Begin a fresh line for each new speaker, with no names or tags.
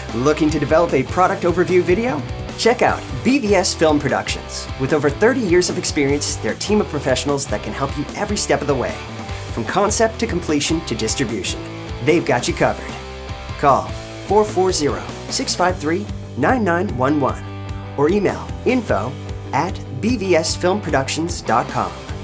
Looking to develop a product overview video? Check out BVS Film Productions. With over 30 years of experience, they're a team of professionals that can help you every step of the way. From concept to completion to distribution, they've got you covered. Call 440-653-9911 or email info@bvsfilmproductions.com.